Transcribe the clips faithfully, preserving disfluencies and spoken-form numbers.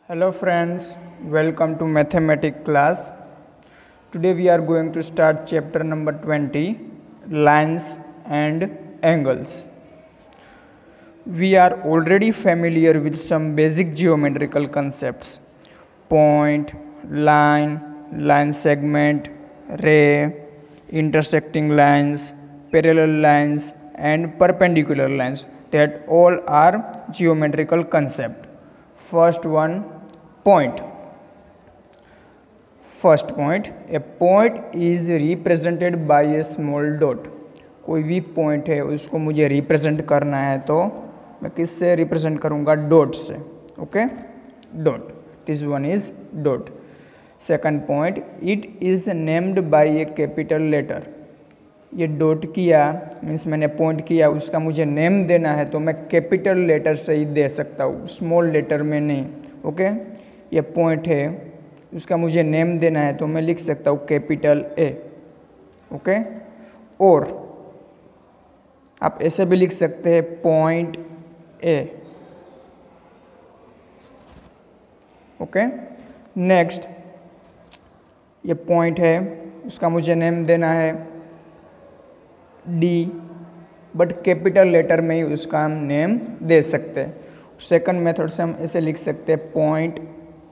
Hello friends, welcome to mathematics class. Today we are going to start chapter number twenty, lines and angles. We are already familiar with some basic geometrical concepts: point, line, line segment, ray, intersecting lines, parallel lines and perpendicular lines. That all are geometrical concepts. First one, point. First point, a point is represented by a small dot. कोई भी point है उसको मुझे represent करना है तो मैं किससे रिप्रेजेंट करूँगा? डॉट से. Okay, dot. This one is dot. Second point, it is named by a capital letter. ये डॉट किया मीन्स मैंने पॉइंट किया, उसका मुझे नेम देना है तो मैं कैपिटल लेटर से ही दे सकता हूँ, स्मॉल लेटर में नहीं. ओके, ये पॉइंट है, उसका मुझे नेम देना है तो मैं लिख सकता हूँ कैपिटल ए. ओके, और आप ऐसे भी लिख सकते हैं पॉइंट ए. ओके, नेक्स्ट, ये पॉइंट है, उसका मुझे नेम देना है डी, बट कैपिटल लेटर में ही उसका हम नेम दे सकते हैं. सेकंड मेथड से हम ऐसे लिख सकते हैं point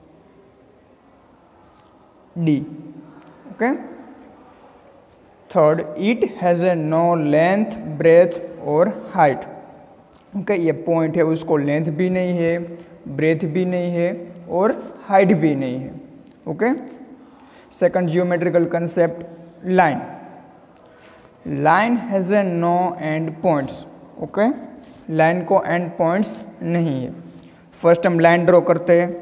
D. Okay, third, it has a no length, breadth और हाइट. ओके, ये पॉइंट है, उसको लेंथ भी नहीं है, ब्रेथ भी नहीं है और हाइट भी नहीं है. Okay, second geometrical concept, line. Line has a no end points. Okay, line को एंड पॉइंट्स नहीं है. फर्स्ट हम लाइन ड्रॉ करते हैं.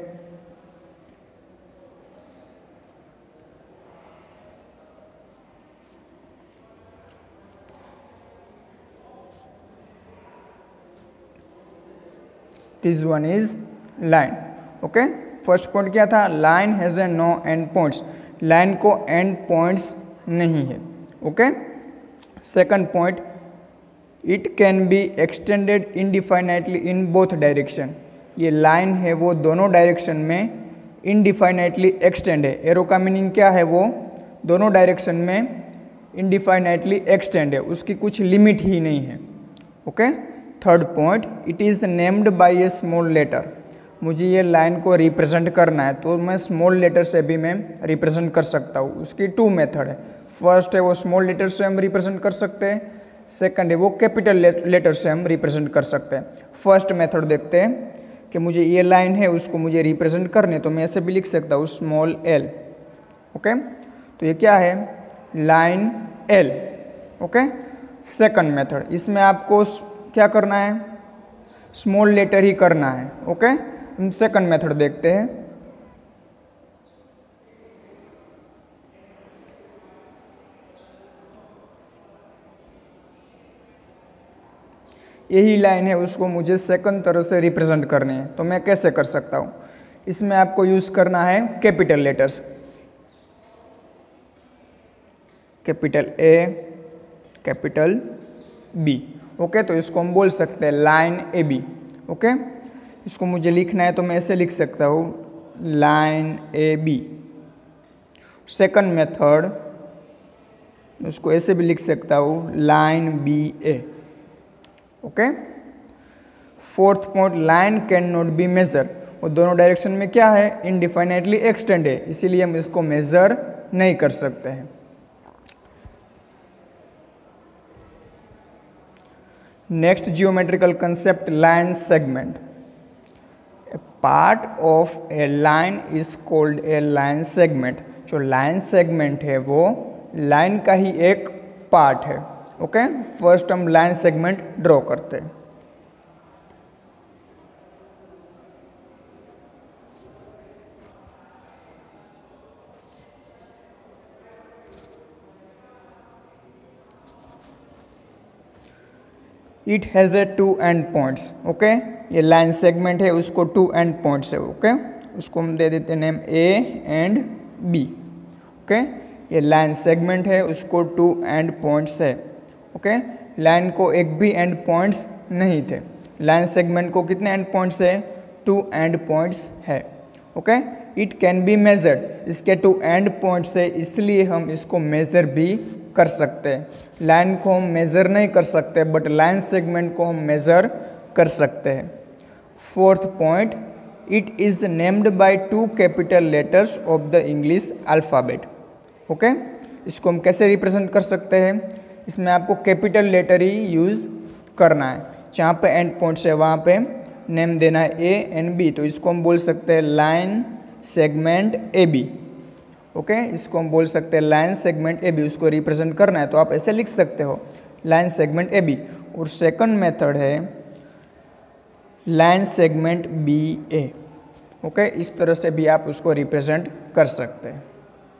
This one is line. Okay, first point क्या था? Line has a no end points. Line को end points नहीं है. Okay, second point, it can be extended indefinitely in both direction. ये लाइन है वो दोनों डायरेक्शन में इनडिफाइनाइटली एक्सटेंड है. एरो का मीनिंग क्या है? वो दोनों डायरेक्शन में इनडिफाइनाइटली एक्सटेंड है, उसकी कुछ लिमिट ही नहीं है. Okay, third point, it is named by a small letter. मुझे ये लाइन को रिप्रेजेंट करना है तो मैं स्मॉल लेटर से भी मैं रिप्रेजेंट कर सकता हूँ. उसकी टू मेथड है. फर्स्ट है वो स्मॉल लेटर से हम रिप्रेजेंट कर सकते हैं, सेकंड है वो कैपिटल लेटर से हम रिप्रेजेंट कर सकते हैं. फर्स्ट मेथड देखते हैं कि मुझे ये लाइन है उसको मुझे रिप्रेजेंट करने तो मैं ऐसे भी लिख सकता हूँ स्मॉल एल. ओके, तो ये क्या है? Line L. Okay, second method, इसमें आपको क्या करना है? स्मॉल लेटर ही करना है. ओके, हम सेकंड मेथड देखते हैं. यही लाइन है उसको मुझे सेकंड तरह से रिप्रेजेंट करनी है तो मैं कैसे कर सकता हूँ? इसमें आपको यूज करना है capital letters. Capital A, capital B. Okay, तो इसको हम बोल सकते हैं लाइन ए बी. ओके, इसको मुझे लिखना है तो मैं ऐसे लिख सकता हूँ line A B. Second method, उसको ऐसे भी लिख सकता हूँ line B A. Okay, fourth point, line can not be measure. वो दोनों डायरेक्शन में क्या है? इनडिफाइनाइटली एक्सटेंड है, इसीलिए हम इसको मेजर नहीं कर सकते हैं. Next geometrical concept, line segment. A part of a line is called a line segment. जो लाइन सेगमेंट है वो लाइन का ही एक पार्ट है. ओके, फर्स्ट हम लाइन सेगमेंट ड्रॉ करते हैं. It has a two end points. Okay, ये लाइन सेगमेंट है उसको टू एंड पॉइंट्स है. ओके, उसको हम दे देते हैं name A and B. Okay, ये लाइन सेगमेंट है उसको टू एंड पॉइंट्स है. ओके, लाइन को एक भी एंड पॉइंट्स नहीं थे. लाइन सेगमेंट को कितने एंड पॉइंट्स है? टू एंड पॉइंट्स है. Okay. It can be measured, इसके टू एंड पॉइंट्स है इसलिए हम इसको मेजर भी कर सकते हैं। लाइन को हम मेजर नहीं कर सकते बट लाइन सेगमेंट को हम मेजर कर सकते हैं। Fourth point, it is named by two capital letters of the English alphabet. Okay, इसको हम कैसे रिप्रेजेंट कर सकते हैं? इसमें आपको कैपिटल लेटर ही यूज़ करना है। जहाँ पे एंड पॉइंट्स है वहाँ पे नेम देना है ए एंड बी, तो इसको हम बोल सकते हैं line segment A B. Okay, इसको हम बोल सकते हैं लाइन सेगमेंट ए बी। उसको रिप्रेजेंट करना है तो आप ऐसे लिख सकते हो लाइन सेगमेंट ए बी। और सेकंड मेथड है line segment B A. Okay, इस तरह से भी आप उसको रिप्रेजेंट कर सकते हैं।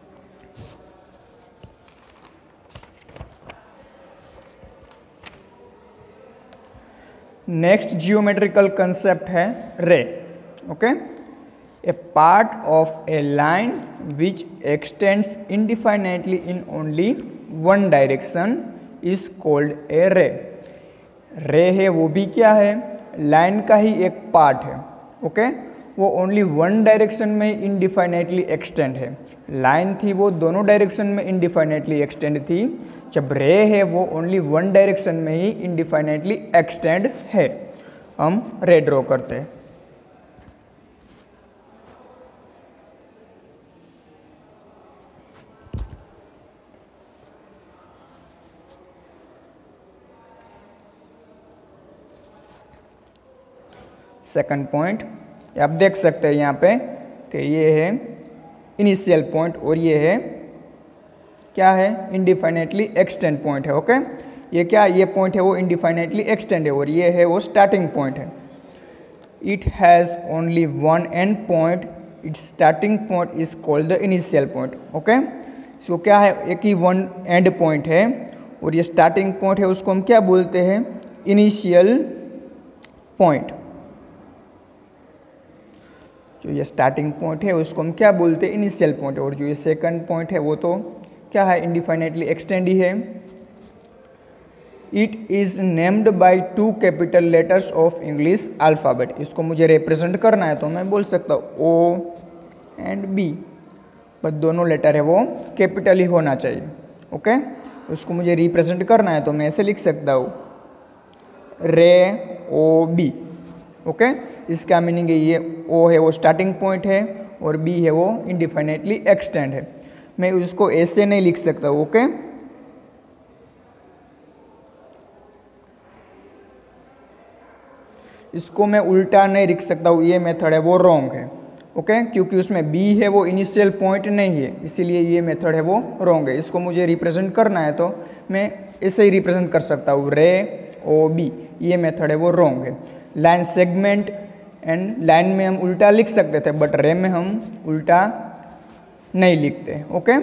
नेक्स्ट जियोमेट्रिकल कंसेप्ट है ray. Okay, a part of a line which extends indefinitely in only one direction is called a ray. Ray है वो भी क्या है? लाइन का ही एक पार्ट है। ओके, वो ओनली वन डायरेक्शन में इनडिफाइनाइटली एक्सटेंड है। लाइन थी वो दोनों डायरेक्शन में इनडिफाइनाइटली एक्सटेंड थी, जब रे है वो ओनली वन डायरेक्शन में ही इनडिफाइनाइटली एक्सटेंड है। हम रे ड्रॉ करते हैं। सेकंड पॉइंट आप देख सकते हैं यहाँ पे कि ये है इनिशियल पॉइंट और ये है क्या है? इनडिफाइनेटली एक्सटेंड पॉइंट है। ओके, ये क्या ये पॉइंट है वो इनडिफाइनेटली एक्सटेंड है और ये है वो स्टार्टिंग पॉइंट है। It has only one end point, its starting point is called the initial point. Okay, so क्या है? एक ही वन एंड पॉइंट है और ये स्टार्टिंग पॉइंट है, उसको हम क्या बोलते हैं? Initial point. जो ये स्टार्टिंग पॉइंट है उसको हम क्या बोलते हैं? Initial point. और जो ये सेकंड पॉइंट है वो तो क्या है? इनडिफाइनेटली एक्सटेंड ही है। It is named by two capital letters of English alphabet. इसको मुझे रिप्रेजेंट करना है तो मैं बोल सकता हूँ ओ एंड बी, बस दोनों लेटर है वो कैपिटल ही होना चाहिए। ओके, उसको मुझे रिप्रेजेंट करना है तो मैं ऐसे लिख सकता हूँ रे ओ बी। ओके, इसका मीनिंग है ये ओ है वो स्टार्टिंग पॉइंट है और बी है वो इनडिफाइनेटली एक्सटेंड है। मैं उसको ऐसे नहीं लिख सकता। ओके, इसको मैं उल्टा नहीं लिख सकता हूँ, ये मेथड है वो रॉन्ग है। ओके, क्योंकि उसमें बी है वो इनिशियल पॉइंट नहीं है, इसीलिए ये मेथड है वो रॉन्ग है। इसको मुझे रिप्रेजेंट करना है तो मैं ऐसे ही रिप्रेजेंट कर सकता हूँ रे ओ बी। ये मेथड है वो रॉन्ग है। लाइन सेगमेंट एंड लाइन में हम उल्टा लिख सकते थे बट रे में हम उल्टा नहीं लिखते। Okay,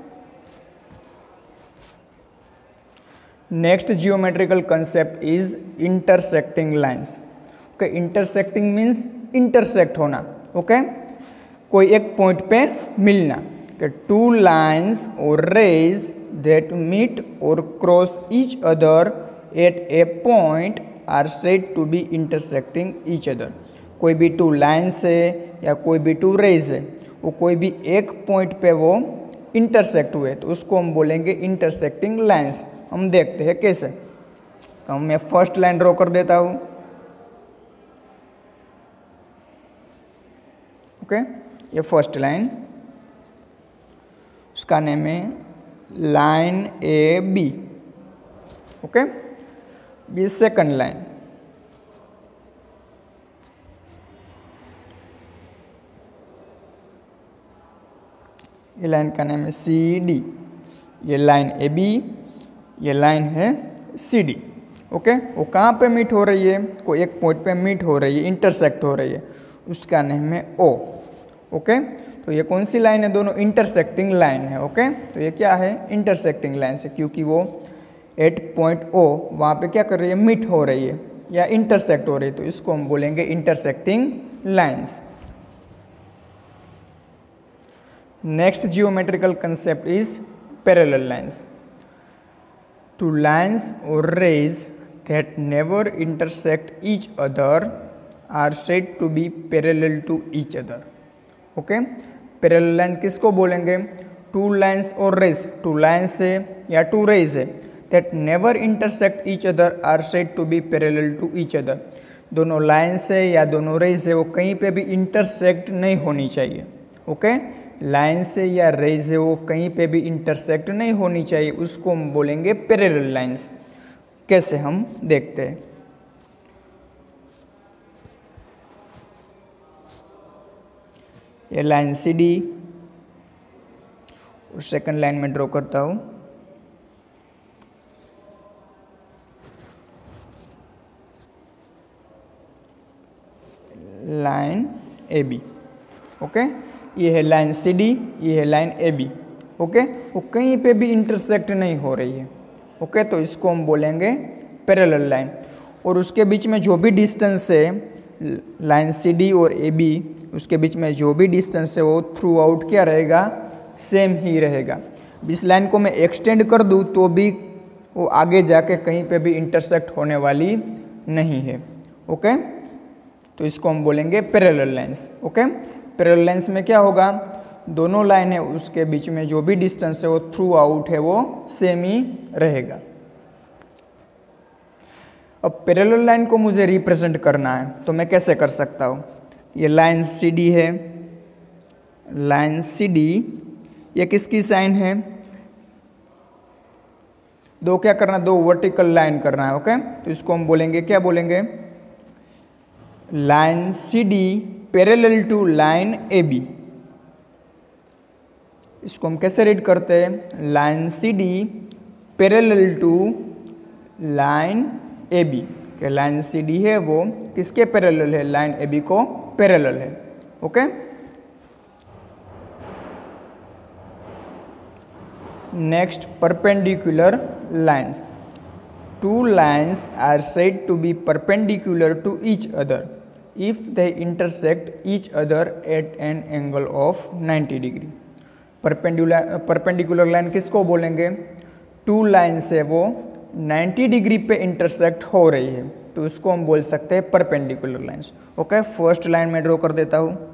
next geometrical concept is intersecting lines. Okay, intersecting means intersect होना। ओके, कोई एक पॉइंट पे मिलना। कि टू लाइंस और रेज दैट मीट और cross each other at a point are said to be intersecting each other. कोई भी टू लाइन्स है या कोई भी टू रेज है, वो कोई भी एक पॉइंट पे वो इंटरसेक्ट हुए तो उसको हम बोलेंगे इंटरसेक्टिंग लाइन्स। हम देखते हैं कैसे। तो मैं फर्स्ट लाइन ड्रॉ कर देता हूँ। ओके, ये फर्स्ट लाइन, उसका नेम है लाइन ए बी। ओके, ये सेकंड लाइन, ये लाइन का नाम है सी डी। ये लाइन ए बी, ये लाइन है सी डी। ओके, वो कहाँ पे मीट हो रही है? कोई एक पॉइंट पे मीट हो रही है, इंटरसेक्ट हो रही है, उसका नेम है ओ। ओके, तो ये कौन सी लाइन है? दोनों इंटरसेक्टिंग लाइन है। ओके, तो ये क्या है? इंटरसेक्टिंग लाइन से, क्योंकि वो एट पॉइंट ओ वहाँ पे क्या कर रही है? मीट हो रही है या इंटरसेक्ट हो रही है, तो इसको हम बोलेंगे intersecting lines. Next geometrical concept is parallel lines. Two lines और rays that never intersect each other are said to be parallel to each other. Okay. Parallel line किसको बोलेंगे? टू लाइन्स और रेज, टू लाइन्स है या two rays है that never intersect each other are said to be parallel to each other. दोनों lines है या दोनों रेज है वो कहीं पे भी इंटरसेक्ट नहीं होनी चाहिए। ओके, लाइन से या रेज है वो कहीं पे भी इंटरसेक्ट नहीं होनी चाहिए, उसको हम बोलेंगे पैरेलल लाइंस। कैसे हम देखते हैं। ये लाइन सी डी और सेकंड लाइन में ड्रॉ करता हूं। Line A B. ओके, ये है लाइन सी डी, ये है लाइन ए बी। ओके, वो कहीं पे भी इंटरसेक्ट नहीं हो रही है। ओके, तो इसको हम बोलेंगे पैरेलल लाइन। और उसके बीच में जो भी डिस्टेंस है लाइन सी डी और ए बी, उसके बीच में जो भी डिस्टेंस है वो थ्रू आउट क्या रहेगा? सेम ही रहेगा। इस लाइन को मैं एक्सटेंड कर दूँ तो भी वो आगे जाके कहीं पे भी इंटरसेक्ट होने वाली नहीं है। ओके, तो इसको हम बोलेंगे parallel lines. Okay, parallel lines में क्या होगा? दोनों लाइन है उसके बीच में जो भी डिस्टेंस है वो थ्रू आउट है वो सेम ही रहेगा। अब पैरेलल लाइन को मुझे रिप्रेजेंट करना है तो मैं कैसे कर सकता हूँ? ये लाइन सी डी है, लाइन सी डी ये किसकी साइन है? दो क्या करना? दो वर्टिकल लाइन करना है। ओके, तो इसको हम बोलेंगे क्या बोलेंगे? Line C D parallel to line A B. इसको हम कैसे रीड करते हैं? Line C D parallel to line A B. कि लाइन सी डी है वो किसके पैरेलल है? लाइन ए बी को पैरेलल है। Okay, next perpendicular lines. Two lines are said to be perpendicular to each other if they intersect each other at an angle of ninety degree। Perpendicular perpendicular line किसको बोलेंगे? Two lines है वो ninety degree पे intersect हो रही है तो उसको हम बोल सकते हैं perpendicular lines. Okay, first line में ड्रॉ कर देता हूँ।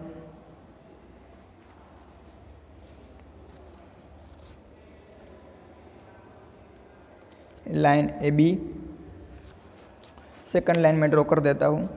Line A B, second line में ड्रॉ कर देता हूँ।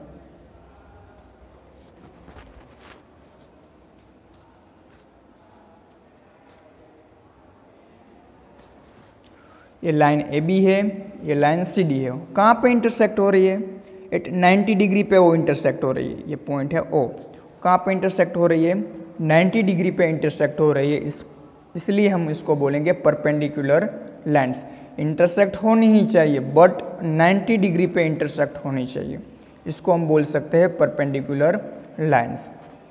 ये लाइन ए बी है, ये लाइन सी डी है। कहाँ पे इंटरसेक्ट हो रही है? एट नाइन्टी डिग्री पे वो इंटरसेक्ट हो रही है। ये पॉइंट है ओ। कहाँ पे इंटरसेक्ट हो रही है? नाइन्टी डिग्री पे इंटरसेक्ट हो रही है, इस इसलिए हम इसको बोलेंगे परपेंडिकुलर लाइन्स। इंटरसेक्ट होनी ही चाहिए बट नाइन्टी डिग्री पे इंटरसेक्ट होनी चाहिए, इसको हम बोल सकते हैं perpendicular lines.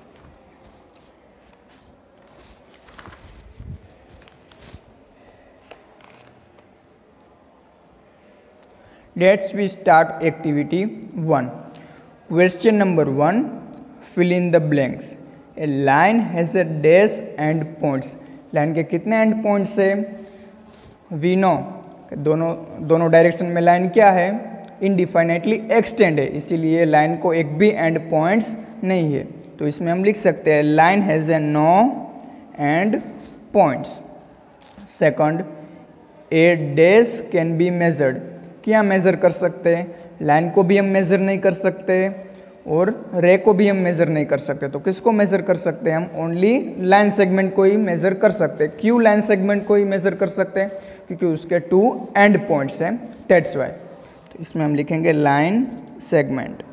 Let's we start activity one. Question number one, fill in the blanks. A line has a dash and points. Line के कितने एंड पॉइंट्स है? We know दोनों दोनों डायरेक्शन में लाइन क्या है? इनडिफाइनेटली एक्सटेंड है, इसीलिए लाइन को एक भी एंड पॉइंट्स नहीं है। तो इसमें हम लिख सकते हैं line has a no end points. Second, a dash can be measured. क्या मेज़र कर सकते हैं? लाइन को भी हम मेज़र नहीं कर सकते और रे को भी हम मेज़र नहीं कर सकते। तो किसको मेज़र कर सकते हैं हम? ओनली लाइन सेगमेंट को ही मेज़र कर सकते हैं। क्यों लाइन सेगमेंट को ही मेज़र कर सकते हैं? क्योंकि उसके टू एंड पॉइंट्स हैं, दैट्स वाई। तो इसमें हम लिखेंगे line segment.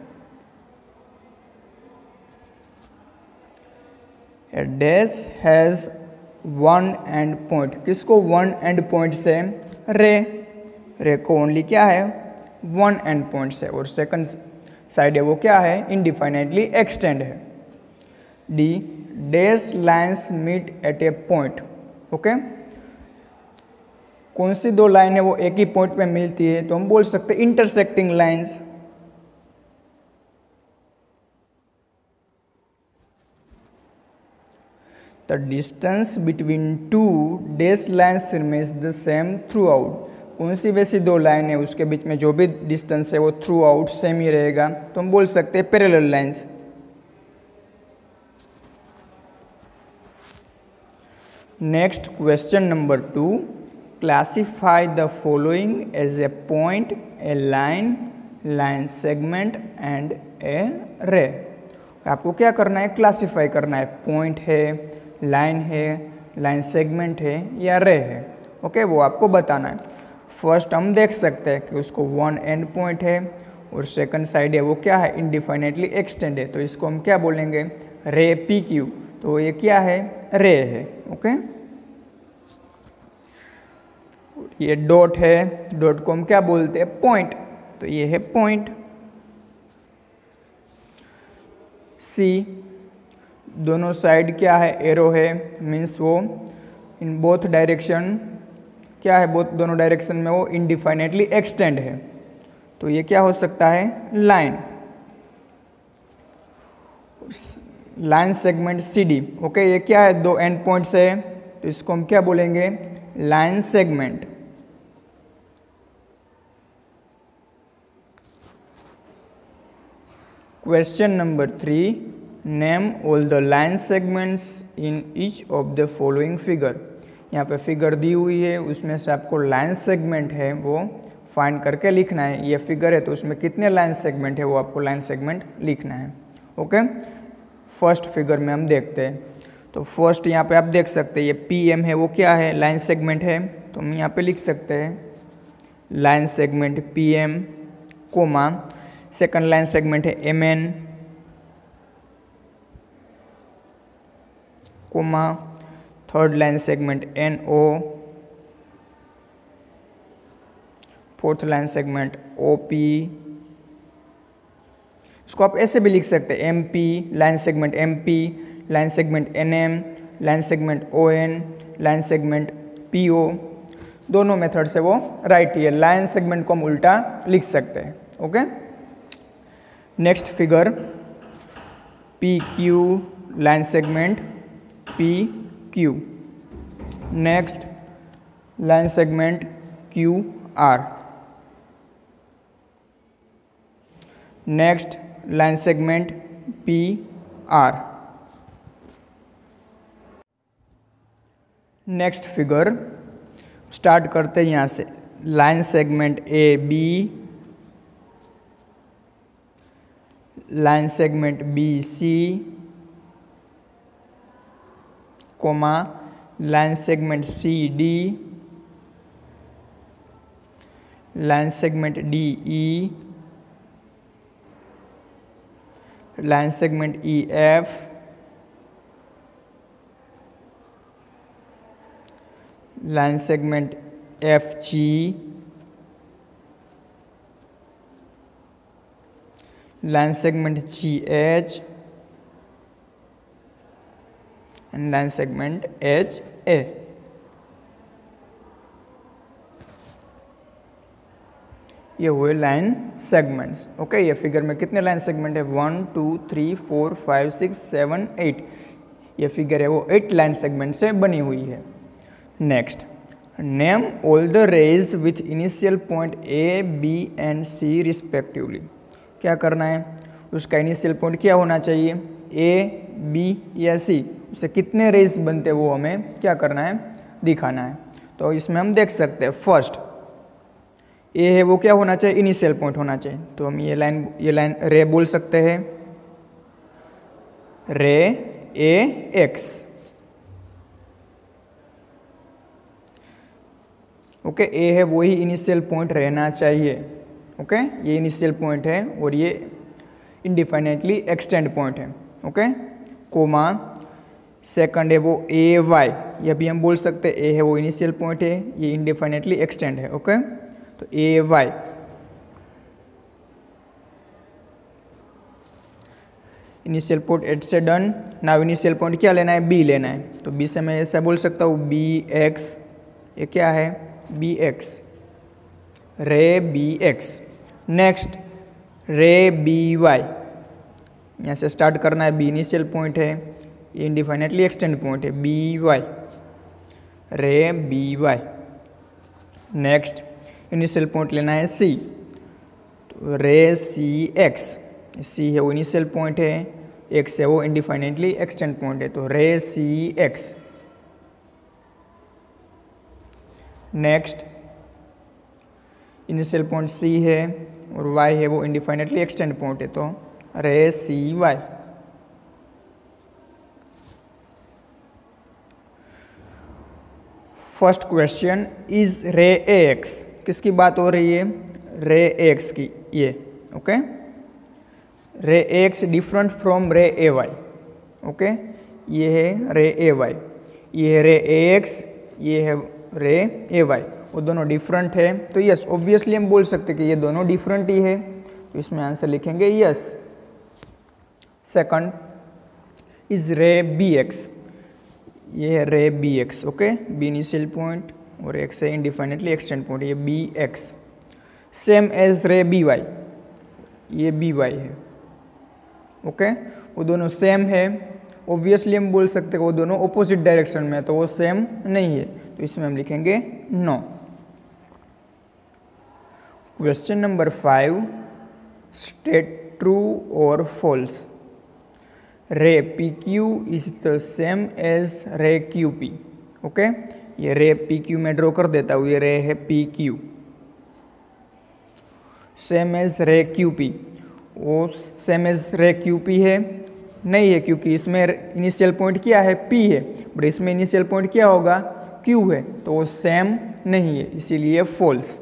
A dash has one end point. किसको वन एंड पॉइंट से? रे। रे को ओनली क्या है? वन एंड पॉइंट है और सेकंड साइड है वो क्या है? इनडिफाइनेटली एक्सटेंड है। D, dash lines meet at a point. Okay, कौन सी दो लाइन है वो एक ही पॉइंट पे मिलती है? तो हम बोल सकते हैं intersecting lines. The distance between two dash lines remains the same throughout. कौन सी वैसी दो लाइन है उसके बीच में जो भी डिस्टेंस है वो थ्रू आउट सेम ही रहेगा? तो हम बोल सकते हैं parallel lines. Next question number two, classify the following as a point, a line, line segment and a ray. आपको क्या करना है, क्लासिफाई करना है, पॉइंट है, लाइन है, लाइन सेगमेंट है या रे है। ओके, वो आपको बताना है। फर्स्ट हम देख सकते हैं कि उसको वन एंड पॉइंट है और सेकंड साइड है वो क्या है, इनडिफाइनेटली एक्सटेंड है, तो इसको हम क्या बोलेंगे, रे पी क्यू। तो ये क्या है, रे है। ओके, ये डॉट है, डॉट को हम क्या बोलते हैं, पॉइंट, तो ये है पॉइंट। सी, दोनों साइड क्या है, एरो है, मीन्स वो इन बोथ डायरेक्शन क्या है, बोथ दोनों डायरेक्शन में वो इनडिफाइनेटली एक्सटेंड है, तो ये क्या हो सकता है, line. Line segment C D. Okay, ये क्या है, दो एंड पॉइंट्स है, तो इसको हम क्या बोलेंगे, line segment. Question number three, name all the line segments in each of the following figure. यहाँ पे फिगर दी हुई है, उसमें से आपको लाइन सेगमेंट है वो फाइंड करके लिखना है। ये फिगर है तो उसमें कितने लाइन सेगमेंट है वो आपको लाइन सेगमेंट लिखना है। ओके, फर्स्ट फिगर में हम देखते हैं। तो फर्स्ट यहाँ पे आप देख सकते हैं ये पी एम है, वो क्या है, लाइन सेगमेंट है, तो हम यहाँ पे लिख सकते हैं line segment P M, comma second line segment है M N, comma third line segment N O, fourth line segment O P. इसको आप ऐसे भी लिख सकते हैं, M P, line segment M P, line segment N M, line segment O N, line segment P O. दोनों method से वो राइट ही है। लाइन सेगमेंट को हम उल्टा लिख सकते हैं। Okay, next figure P Q, line segment P Q. Next line segment Q R. Next line segment P R. Next figure start करते हैं यहाँ से, line segment A B, line segment B C, comma line segment C D, line segment D E, line segment E F, line segment F G, line segment G H and line segment H A. ये हुए line segments. Okay, ये figure में कितने line segment है, one two three four five six seven eight. ये figure है वो eight line segment से बनी हुई है। Next, name all the rays with initial point A B and C respectively. क्या करना है, उसका इनिशियल पॉइंट क्या होना चाहिए, ए बी या सी, उससे कितने रेज बनते वो हमें क्या करना है, दिखाना है। तो इसमें हम देख सकते हैं फर्स्ट ए है वो क्या होना चाहिए, इनिशियल पॉइंट होना चाहिए। तो हम ये लाइन ये लाइन रे बोल सकते हैं, रे ए एक्स। ओके, ए है वही इनिशियल पॉइंट रहना चाहिए। ओके, ये इनिशियल पॉइंट है और ये इनडिफाइनेटली एक्सटेंड पॉइंट है। ओके, कोमा सेकंड है वो ए वाई, ये भी हम बोल सकते हैं ए है वो इनिशियल पॉइंट है, ये इनडिफाइनेटली एक्सटेंड है। ओके, तो A Y. Initial point at से डन। नाउ इनिशियल पॉइंट क्या लेना है, बी लेना है। तो बी से मैं ऐसा बोल सकता हूँ बी एक्स, ये क्या है, B X, ray B X. Next ray B Y, यहाँ से स्टार्ट करना है, बी इनिशियल पॉइंट है, ये इनडिफाइनेटली एक्सटेंड पॉइंट है, B Y, ray B Y. Next initial point लेना है सी, तो रे सी एक्स, सी है वो इनिशियल पॉइंट है, एक्स है वो इनडिफाइनेटली एक्सटेंड पॉइंट है, तो ray C X. Next initial point C है और वाई है वो इंडिफाइनेटली एक्सटेंड पॉइंट है, तो ray C Y. First question, is ray A x, किसकी बात हो रही है? रे ए एक्स की, ये ओके। रे ए एक्स डिफरेंट फ्रॉम रे ए वाई, ओके। ये है रे ए वाई, ये है रे ए एक्स, ये है रे ए वाई, वो दोनों डिफरेंट है, तो यस ऑब्वियसली हम बोल सकते हैं कि ये दोनों डिफरेंट ही है, तो इसमें आंसर लिखेंगे yes. Second, is ray B X, ये है ray B X, okay. B initial point और एक्स है इंडिफाइनेटली एक्सटेंड पॉइंट, ये B X. Same as ray B Y, ये बी वाई है, ओके। वो दोनों सेम है, ऑब्वियसली हम बोल सकते हैं वो दोनों ऑपोजिट डायरेक्शन में, तो वो सेम नहीं है, तो इसमें हम लिखेंगे no. Question number five, state true और false. Ray P Q is the same as ray Q P, okay. ये रे पी क्यू में ड्रॉ कर देता हूँ, ये रे है P Q. Same as ray Q P, वो same as ray Q P है नहीं है, क्योंकि इसमें इनिशियल पॉइंट क्या है? पी है, बट इसमें इनिशियल पॉइंट क्या होगा? क्यू है, तो वो सेम नहीं है, इसीलिए false.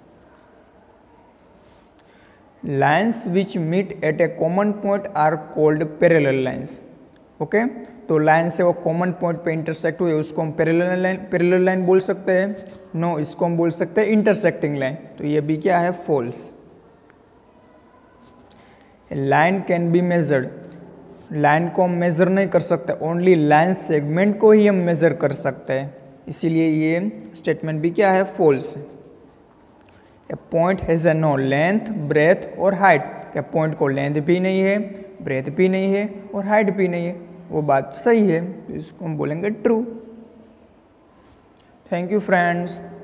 Lines which meet at a common point are called parallel lines, okay. तो लाइन से वो कॉमन पॉइंट पे इंटरसेक्ट हुए उसको हम पैरेलल लाइन पैरेलल लाइन बोल सकते हैं? नो, इसको हम बोल सकते हैं इंटरसेक्टिंग लाइन, तो ये भी क्या है? False. Line can be measured, line को हम मेजर नहीं कर सकते, ओनली लाइन सेगमेंट को ही हम मेजर कर सकते हैं, इसीलिए ये स्टेटमेंट भी क्या है? False. A point has a no length, breadth और हाइट, क्या पॉइंट को लेंथ भी नहीं है, ब्रेथ भी नहीं है और हाइट भी नहीं है, वो बात सही है, तो इसको हम बोलेंगे ट्रू। Thank you friends.